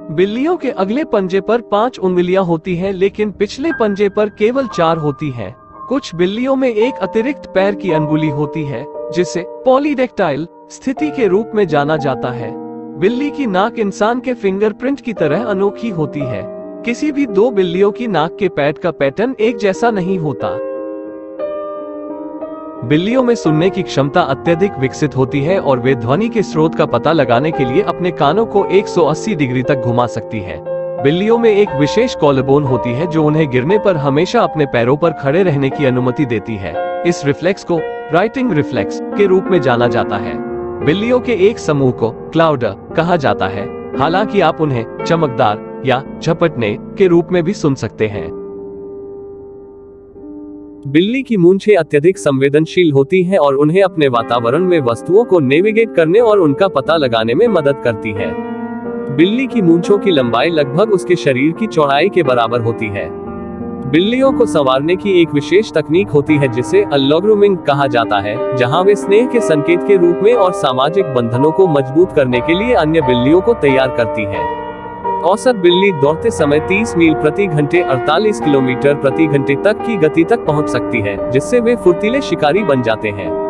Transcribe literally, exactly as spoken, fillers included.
बिल्लियों के अगले पंजे पर पांच उंगलियां होती हैं, लेकिन पिछले पंजे पर केवल चार होती हैं। कुछ बिल्लियों में एक अतिरिक्त पैर की अंगुली होती है, जिसे पॉलीडेक्टाइल स्थिति के रूप में जाना जाता है। बिल्ली की नाक इंसान के फिंगरप्रिंट की तरह अनोखी होती है। किसी भी दो बिल्लियों की नाक के पैड का पैटर्न एक जैसा नहीं होता। बिल्लियों में सुनने की क्षमता अत्यधिक विकसित होती है और वे ध्वनि के स्रोत का पता लगाने के लिए अपने कानों को एक सौ अस्सी डिग्री तक घुमा सकती है। बिल्लियों में एक विशेष कॉलरबोन होती है जो उन्हें गिरने पर हमेशा अपने पैरों पर खड़े रहने की अनुमति देती है। इस रिफ्लेक्स को राइटिंग रिफ्लेक्स के रूप में जाना जाता है। बिल्लियों के एक समूह को क्लाउडर कहा जाता है, हालांकि आप उन्हें चमकदार या झपटने के रूप में भी सुन सकते हैं। बिल्ली की मूंछें अत्यधिक संवेदनशील होती हैं और उन्हें अपने वातावरण में वस्तुओं को नेविगेट करने और उनका पता लगाने में मदद करती है। बिल्ली की मूंछों की लंबाई लगभग उसके शरीर की चौड़ाई के बराबर होती है। बिल्लियों को संवारने की एक विशेष तकनीक होती है जिसे अल्लोग्रूमिंग कहा जाता है, जहां वे स्नेह के संकेत के रूप में और सामाजिक बंधनों को मजबूत करने के लिए अन्य बिल्लियों को तैयार करती है। औसत बिल्ली दौड़ते समय तीस मील प्रति घंटे अड़तालीस किलोमीटर प्रति घंटे तक की गति तक पहुंच सकती है, जिससे वे फुर्तीले शिकारी बन जाते हैं।